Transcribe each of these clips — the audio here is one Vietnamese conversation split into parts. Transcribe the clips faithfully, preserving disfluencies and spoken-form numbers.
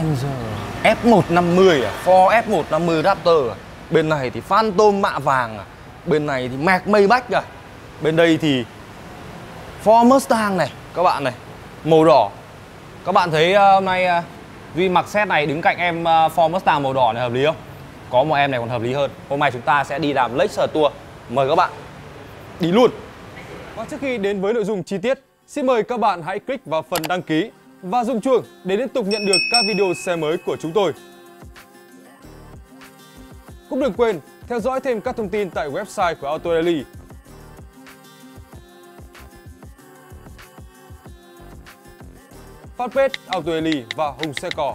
Ranger F một năm mươi à? Ford F một năm mươi Raptor à? Bên này thì Phantom mạ vàng à? Bên này thì Mac Maybach à? Bên đây thì Ford Mustang này các bạn này, màu đỏ. Các bạn thấy uh, hôm nay uh, Duy mặc set này đứng cạnh em uh, Ford Mustang màu đỏ này hợp lý không? Có một em này còn hợp lý hơn. Hôm nay chúng ta sẽ đi làm Lexus Tour. Mời các bạn đi luôn. Và trước khi đến với nội dung chi tiết, xin mời các bạn hãy click vào phần đăng ký và rung chuông để liên tục nhận được các video xe mới của chúng tôi. Cũng đừng quên theo dõi thêm các thông tin tại website của Auto Daily. Fanpage Auto Daily và Hùng Xe Cò.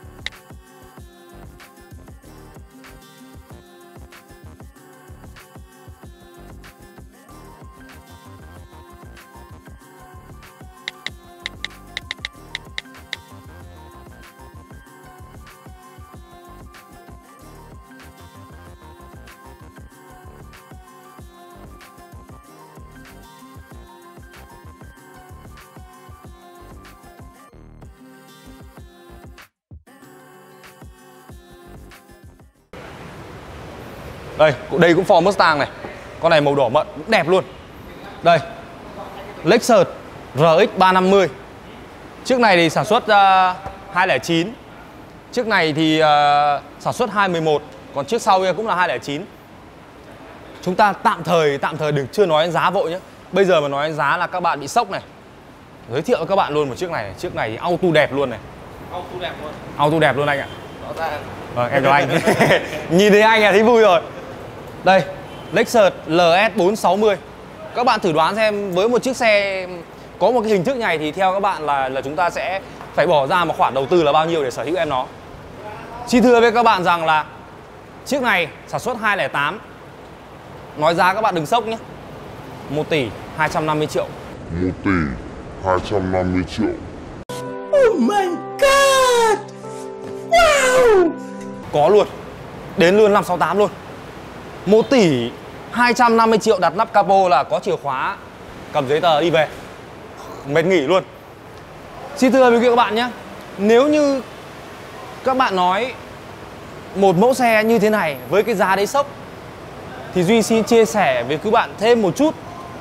Đây, đây cũng Ford Mustang này. Con này màu đỏ mận, đẹp luôn. Đây, Lexus R X ba năm mươi. Chiếc này thì sản xuất uh, hai không chín. Chiếc này thì uh, sản xuất hai mười một. Còn chiếc sau kia cũng là hai không chín. Chúng ta tạm thời, tạm thời đừng chưa nói đến giá vội nhé. Bây giờ mà nói đến giá là các bạn bị sốc này. Giới thiệu với các bạn luôn một chiếc này. Chiếc này thì auto đẹp luôn này. Auto đẹp luôn. Auto đẹp luôn anh ạ. Rõ ràng. Vâng, em chào anh. Nhìn thấy anh là thấy vui rồi. Đây, Lexus L S bốn sáu mươi. Các bạn thử đoán xem với một chiếc xe có một cái hình thức này thì theo các bạn là là chúng ta sẽ phải bỏ ra một khoản đầu tư là bao nhiêu để sở hữu em nó. Xin thưa với các bạn rằng là chiếc này sản xuất hai không tám. Nói giá các bạn đừng sốc nhé. một tỷ hai trăm năm mươi triệu. một tỷ hai trăm năm mươi triệu. Oh my god. Wow. Có luôn. Đến luôn năm sáu tám luôn. một tỷ hai trăm năm mươi triệu đặt nắp capo là có chìa khóa, cầm giấy tờ đi về. Mệt nghỉ luôn. Xin thưa với các bạn nhé, nếu như các bạn nói một mẫu xe như thế này với cái giá đấy sốc thì Duy xin chia sẻ với các bạn thêm một chút.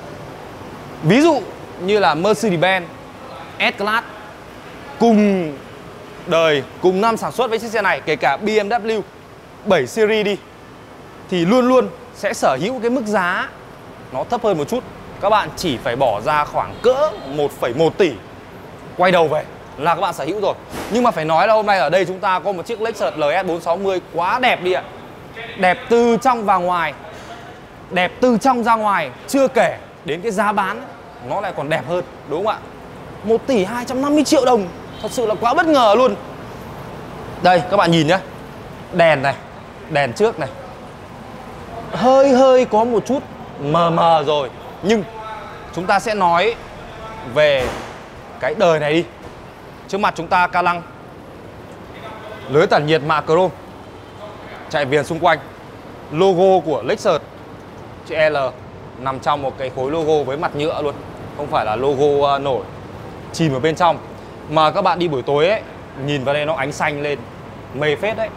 Ví dụ như là Mercedes-Benz S-Class cùng đời, cùng năm sản xuất với chiếc xe này, kể cả B M W bảy series đi, thì luôn luôn sẽ sở hữu cái mức giá nó thấp hơn một chút. Các bạn chỉ phải bỏ ra khoảng cỡ một phẩy một tỷ quay đầu về là các bạn sở hữu rồi. Nhưng mà phải nói là hôm nay ở đây chúng ta có một chiếc Lexus L S bốn sáu mươi quá đẹp đi ạ. Đẹp từ trong và ngoài. Đẹp từ trong ra ngoài. Chưa kể đến cái giá bán nó lại còn đẹp hơn, đúng không ạ? một tỷ hai trăm năm mươi triệu đồng. Thật sự là quá bất ngờ luôn. Đây các bạn nhìn nhé. Đèn này, đèn trước này hơi hơi có một chút mờ mờ rồi. Nhưng chúng ta sẽ nói về cái đời này đi. Trước mặt chúng ta ca lăng, lưới tản nhiệt mạ chrome, chạy viền xung quanh. Logo của Lexus chữ L nằm trong một cái khối logo với mặt nhựa luôn, không phải là logo nổi chìm ở bên trong. Mà các bạn đi buổi tối ấy, nhìn vào đây nó ánh xanh lên, mê phết đấy.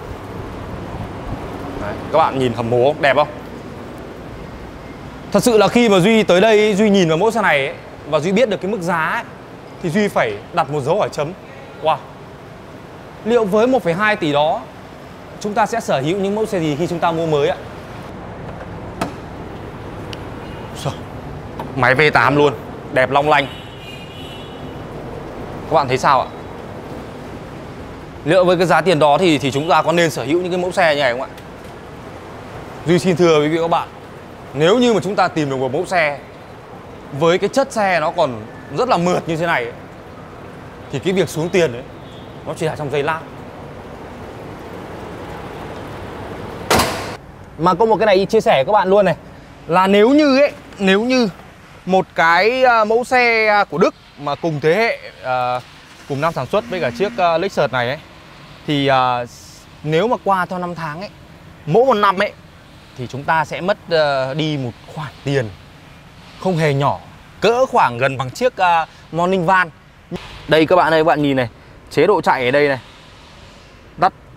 Đấy, các bạn nhìn hầm mố đẹp không? Thật sự là khi mà Duy tới đây, Duy nhìn vào mẫu xe này ấy, và Duy biết được cái mức giá ấy, thì Duy phải đặt một dấu hỏi chấm. Wow, liệu với một phẩy hai tỷ đó chúng ta sẽ sở hữu những mẫu xe gì khi chúng ta mua mới ạ? Máy V tám luôn, đẹp long lanh. Các bạn thấy sao ạ? Liệu với cái giá tiền đó thì thì chúng ta có nên sở hữu những cái mẫu xe như này không ạ? Duy xin thưa với các bạn, nếu như mà chúng ta tìm được một mẫu xe với cái chất xe nó còn rất là mượt như thế này ấy, thì cái việc xuống tiền ấy, nó chỉ là trong giây lát. Mà có một cái này chia sẻ với các bạn luôn này, là nếu như ấy, nếu như một cái mẫu xe của Đức mà cùng thế hệ, uh, cùng năm sản xuất với cả chiếc uh, Lexus này ấy, thì uh, nếu mà qua theo năm tháng ấy, mỗi một năm ấy, thì chúng ta sẽ mất uh, đi một khoản tiền không hề nhỏ, cỡ khoảng gần bằng chiếc uh, Morning Van. Đây các bạn ơi, các bạn nhìn này, chế độ chạy ở đây này,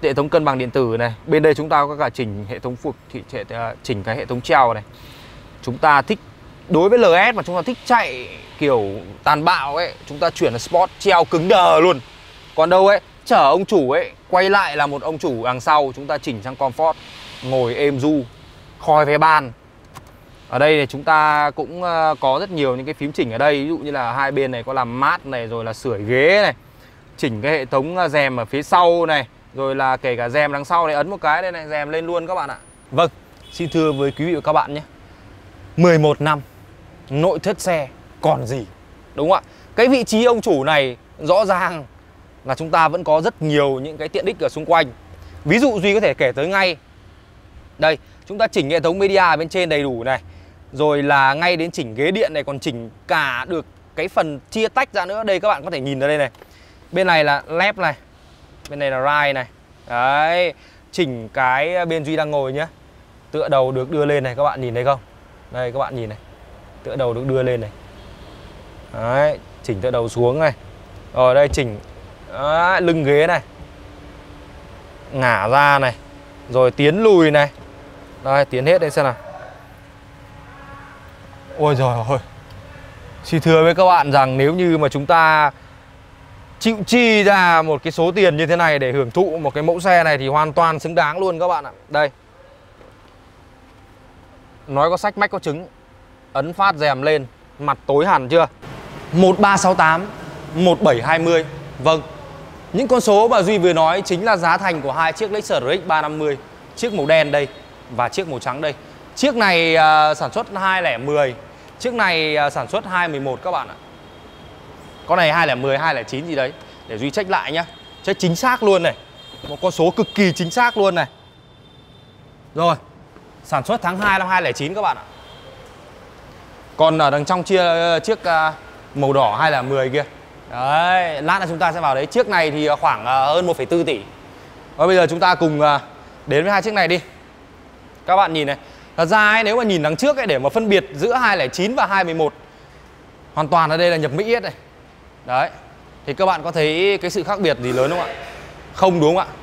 hệ thống cân bằng điện tử này. Bên đây chúng ta có cả chỉnh hệ thống phục thì chỉnh cái hệ thống treo này. Chúng ta thích đối với lờ ét mà chúng ta thích chạy kiểu tàn bạo ấy, chúng ta chuyển là Sport treo cứng đờ luôn. Còn đâu ấy, chở ông chủ ấy quay lại là một ông chủ đằng sau, chúng ta chỉnh sang Comfort, ngồi êm du, khoi vé ban. Ở đây thì chúng ta cũng có rất nhiều những cái phím chỉnh ở đây. Ví dụ như là hai bên này có làm mát này, rồi là sưởi ghế này, chỉnh cái hệ thống rèm ở phía sau này, rồi là kể cả rèm đằng sau này, ấn một cái đây này, rèm lên luôn các bạn ạ. Vâng, xin thưa với quý vị và các bạn nhé, mười một năm nội thất xe còn gì, đúng không ạ? Cái vị trí ông chủ này rõ ràng là chúng ta vẫn có rất nhiều những cái tiện ích ở xung quanh. Ví dụ Duy có thể kể tới ngay. Đây, chúng ta chỉnh hệ thống media ở bên trên đầy đủ này. Rồi là ngay đến chỉnh ghế điện này, còn chỉnh cả được cái phần chia tách ra nữa. Đây các bạn có thể nhìn ở đây này. Bên này là left này, bên này là right này. Đấy, chỉnh cái bên Duy đang ngồi nhá. Tựa đầu được đưa lên này, các bạn nhìn thấy không? Đây các bạn nhìn này, tựa đầu được đưa lên này. Đấy, chỉnh tựa đầu xuống này. Rồi đây chỉnh đấy, lưng ghế này, ngả ra này, rồi tiến lùi này. Đây, tiến hết đây xem nào. Ôi giời ơi, xin thưa với các bạn rằng nếu như mà chúng ta chịu chi ra một cái số tiền như thế này để hưởng thụ một cái mẫu xe này thì hoàn toàn xứng đáng luôn các bạn ạ. Đây, nói có sách mách có chứng. Ấn phát rèm lên, mặt tối hẳn chưa? Một ba sáu tám, một bảy hai mươi. Vâng, những con số mà Duy vừa nói chính là giá thành của hai chiếc Lexus R X ba năm mươi. Chiếc màu đen đây và chiếc màu trắng đây. Chiếc này uh, sản xuất hai không một không, chiếc này uh, sản xuất hai không một một các bạn ạ. Con này hai không một không, hai không chín gì đấy. Để Duy check lại nhá. Check chính xác luôn này. Một con số cực kỳ chính xác luôn này. Rồi, sản xuất tháng hai năm hai không chín các bạn ạ. Còn ở đằng trong chia chiếc uh, màu đỏ hai không một không kia. Đấy, lát nữa chúng ta sẽ vào đấy. Chiếc này thì khoảng uh, hơn một phẩy bốn tỷ. Và bây giờ chúng ta cùng uh, đến với hai chiếc này đi. Các bạn nhìn này. Thật ra ấy, nếu mà nhìn đằng trước ấy, để mà phân biệt giữa hai không chín và hai không một một, hoàn toàn ở đây là nhập Mỹ hết này. Đấy, thì các bạn có thấy cái sự khác biệt gì lớn không ạ? Không, đúng không ạ?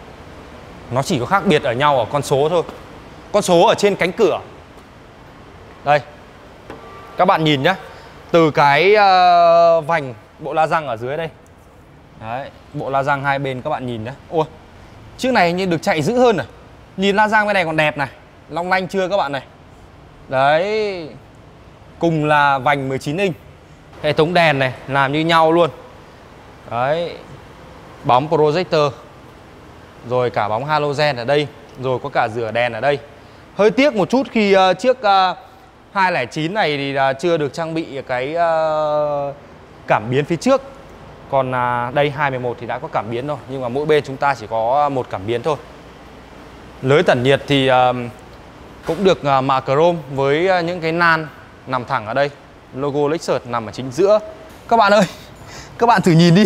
Nó chỉ có khác biệt ở nhau ở con số thôi. Con số ở trên cánh cửa. Đây, các bạn nhìn nhá. Từ cái uh, vành bộ la răng ở dưới đây. Đấy, bộ la răng hai bên các bạn nhìn nhá. Ôi, chiếc này như được chạy dữ hơn này. Nhìn la răng bên này còn đẹp này, long lanh chưa các bạn này. Đấy, cùng là vành mười chín inch. Hệ thống đèn này làm như nhau luôn. Đấy, bóng projector, rồi cả bóng halogen ở đây, rồi có cả rửa đèn ở đây. Hơi tiếc một chút khi uh, chiếc uh, hai không chín này thì uh, chưa được trang bị cái uh, cảm biến phía trước. Còn uh, đây hai không một một thì đã có cảm biến rồi, nhưng mà mỗi bên chúng ta chỉ có một cảm biến thôi. Lưới tản nhiệt thì uh, cũng được uh, mạ chrome với uh, những cái nan nằm thẳng ở đây. Logo Lexus nằm ở chính giữa. Các bạn ơi, các bạn thử nhìn đi.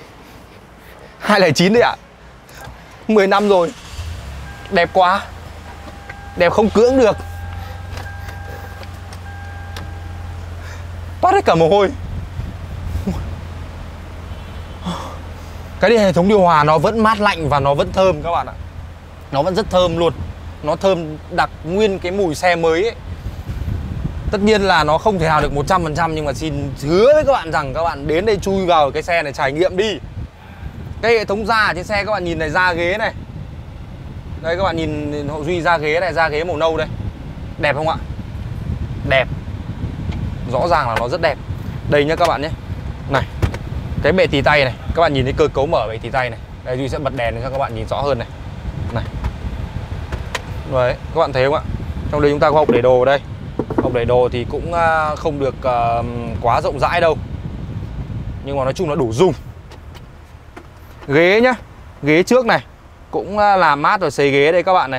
hai không chín đấy ạ. mười năm rồi. Đẹp quá. Đẹp không cưỡng được. Toát hết cả mồ hôi. Cái này hệ thống điều hòa nó vẫn mát lạnh và nó vẫn thơm các bạn ạ. Nó vẫn rất thơm luôn. Nó thơm đặc nguyên cái mùi xe mới ấy. Tất nhiên là nó không thể nào được một trăm phần trăm, nhưng mà xin hứa với các bạn rằng các bạn đến đây chui vào cái xe này trải nghiệm đi. Cái hệ thống da ở trên xe các bạn nhìn này, da ghế này. Đây các bạn nhìn Hậu Duy da ghế này, da ghế màu nâu đây. Đẹp không ạ? Đẹp. Rõ ràng là nó rất đẹp. Đây nhá các bạn nhé. Này, cái bệ tì tay này, các bạn nhìn thấy cơ cấu mở bệ tì tay này. Đây Duy sẽ bật đèn cho các bạn nhìn rõ hơn này. Này. Đấy, các bạn thấy không ạ? Trong đây chúng ta có hộp để đồ ở đây. Hộp để đồ thì cũng không được uh, quá rộng rãi đâu, nhưng mà nói chung là đủ dùng. Ghế nhá, ghế trước này cũng làm mát rồi, xấy ghế đây các bạn này.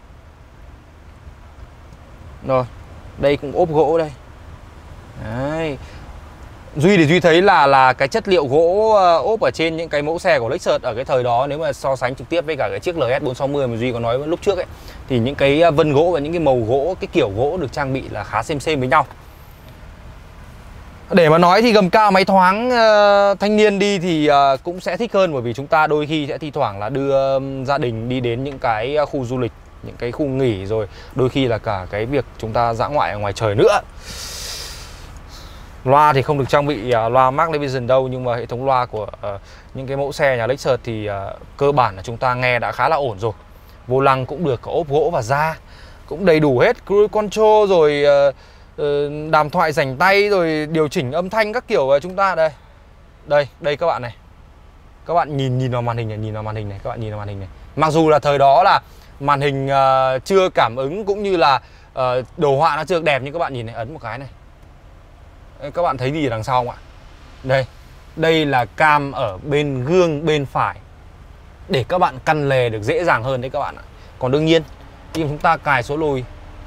Rồi, đây cũng ốp gỗ đây. Đấy. Duy thì Duy thấy là là cái chất liệu gỗ ốp ở trên những cái mẫu xe của Lexus ở cái thời đó, nếu mà so sánh trực tiếp với cả cái chiếc L S bốn sáu mươi mà Duy có nói lúc trước ấy, thì những cái vân gỗ và những cái màu gỗ, cái kiểu gỗ được trang bị là khá xem xem với nhau. Để mà nói thì gầm cao máy thoáng uh, thanh niên đi thì uh, cũng sẽ thích hơn, bởi vì chúng ta đôi khi sẽ thi thoảng là đưa um, gia đình đi đến những cái khu du lịch, những cái khu nghỉ, rồi đôi khi là cả cái việc chúng ta dã ngoại ở ngoài trời nữa. Loa thì không được trang bị uh, loa Max-Levision đâu, nhưng mà hệ thống loa của uh, những cái mẫu xe nhà Lexus thì uh, cơ bản là chúng ta nghe đã khá là ổn rồi. Vô lăng cũng được, có ốp gỗ và da, cũng đầy đủ hết, cruise control rồi uh, uh, đàm thoại rảnh tay, rồi điều chỉnh âm thanh các kiểu. uh, Chúng ta đây, đây, đây các bạn này, các bạn nhìn nhìn vào màn hình này, nhìn vào màn hình này, các bạn nhìn vào màn hình này. Mặc dù là thời đó là màn hình uh, chưa cảm ứng cũng như là uh, đồ họa nó chưa đẹp, nhưng các bạn nhìn này, ấn một cái này, các bạn thấy gì ở đằng sau không ạ? Đây, đây là cam ở bên gương bên phải để các bạn căn lề được dễ dàng hơn đấy các bạn ạ. Còn đương nhiên khi chúng ta cài số lùi,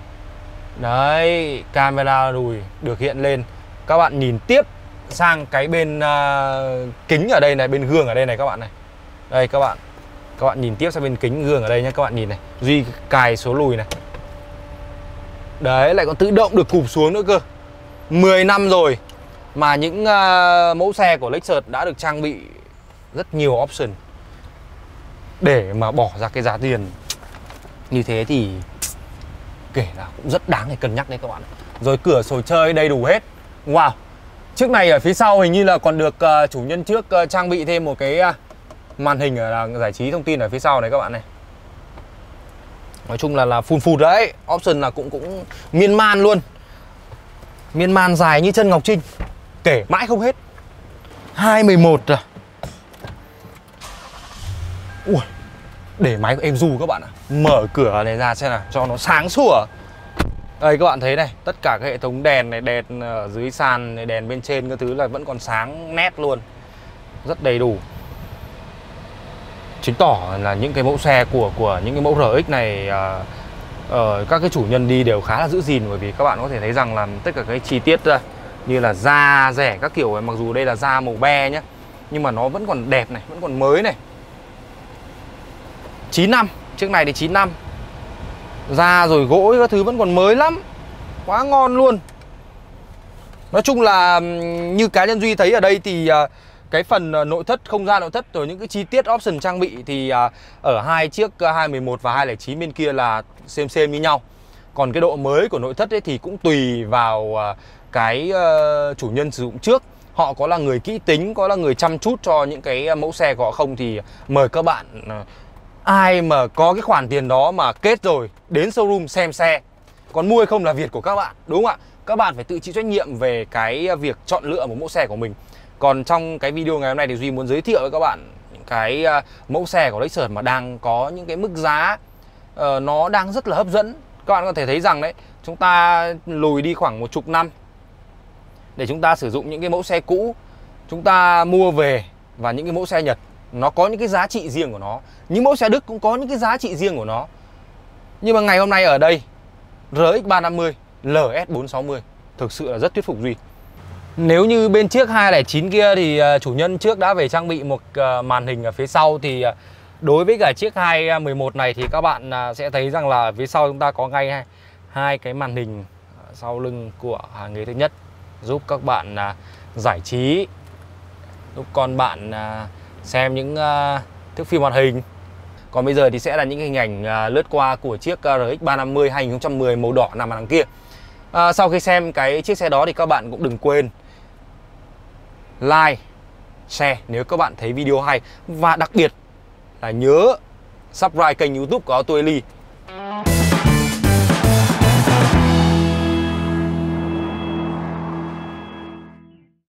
đấy, camera lùi được hiện lên. Các bạn nhìn tiếp sang cái bên uh, kính ở đây này, bên gương ở đây này các bạn này. Đây các bạn, các bạn nhìn tiếp sang bên kính gương ở đây nhé, các bạn nhìn này, Duy cài số lùi này. Đấy, lại còn tự động được cụp xuống nữa cơ. Mười năm rồi mà những uh, mẫu xe của Lexus đã được trang bị rất nhiều option để mà bỏ ra cái giá tiền như thế thì kể là cũng rất đáng để cân nhắc đấy các bạn. Rồi cửa sổ chơi đầy đủ hết. Wow. Chiếc này ở phía sau hình như là còn được uh, chủ nhân trước uh, trang bị thêm một cái uh, màn hình ở là giải trí thông tin ở phía sau này các bạn này. Nói chung là là full full đấy. Option là cũng cũng miên man luôn. Miên man dài như chân Ngọc Trinh, kể mãi không hết. Hai mười một rồi. Ui, để máy của em du các bạn ạ. Mở cửa này ra xem nào, cho nó sáng sủa. Đây các bạn thấy này, tất cả các hệ thống đèn này, đèn ở dưới sàn này, đèn bên trên các thứ là vẫn còn sáng nét luôn. Rất đầy đủ. Chứng tỏ là những cái mẫu xe của của những cái mẫu rờ ích này uh, uh, các cái chủ nhân đi đều khá là giữ gìn, bởi vì các bạn có thể thấy rằng là tất cả cái chi tiết uh, như là da rẻ các kiểu, mặc dù đây là da màu be nhá, nhưng mà nó vẫn còn đẹp này, vẫn còn mới này. Chín năm, chiếc này thì chín năm. Da rồi gỗ các thứ vẫn còn mới lắm. Quá ngon luôn. Nói chung là như cá nhân Duy thấy ở đây thì uh, cái phần nội thất, không gian nội thất rồi những cái chi tiết option trang bị thì uh, ở hai chiếc uh, hai mười một và hai không chín bên kia là xem xem như nhau. Còn cái độ mới của nội thất ấy thì cũng tùy vào uh, cái uh, chủ nhân sử dụng trước. Họ có là người kỹ tính, có là người chăm chút cho những cái mẫu xe của họ không thì mời các bạn uh, ai mà có cái khoản tiền đó mà kết rồi đến showroom xem xe. Còn mua hay không là việc của các bạn, đúng không ạ? Các bạn phải tự chịu trách nhiệm về cái việc chọn lựa một mẫu xe của mình. Còn trong cái video ngày hôm nay thì Duy muốn giới thiệu với các bạn những cái uh, mẫu xe của Lexus mà đang có những cái mức giá uh, nó đang rất là hấp dẫn. Các bạn có thể thấy rằng đấy, chúng ta lùi đi khoảng một chục năm để chúng ta sử dụng những cái mẫu xe cũ, chúng ta mua về, và những cái mẫu xe Nhật nó có những cái giá trị riêng của nó. Những mẫu xe Đức cũng có những cái giá trị riêng của nó. Nhưng mà ngày hôm nay ở đây rờ ích ba năm mươi, lờ ét bốn sáu mươi thực sự là rất thuyết phục Duy. Nếu như bên chiếc hai không chín kia thì chủ nhân trước đã về trang bị một màn hình ở phía sau, thì đối với cả chiếc hai mười một này thì các bạn sẽ thấy rằng là phía sau chúng ta có ngay hai, hai cái màn hình sau lưng của hàng ghế thứ nhất, giúp các bạn giải trí, giúp con bạn xem những thước phim hoạt hình. Còn bây giờ thì sẽ là những hình ảnh lướt qua của chiếc rờ ích ba năm mươi hai không một không màu đỏ nằm ở đằng kia. À, sau khi xem cái chiếc xe đó thì các bạn cũng đừng quên like, share nếu các bạn thấy video hay, và đặc biệt là nhớ subscribe kênh YouTube của Auto Eli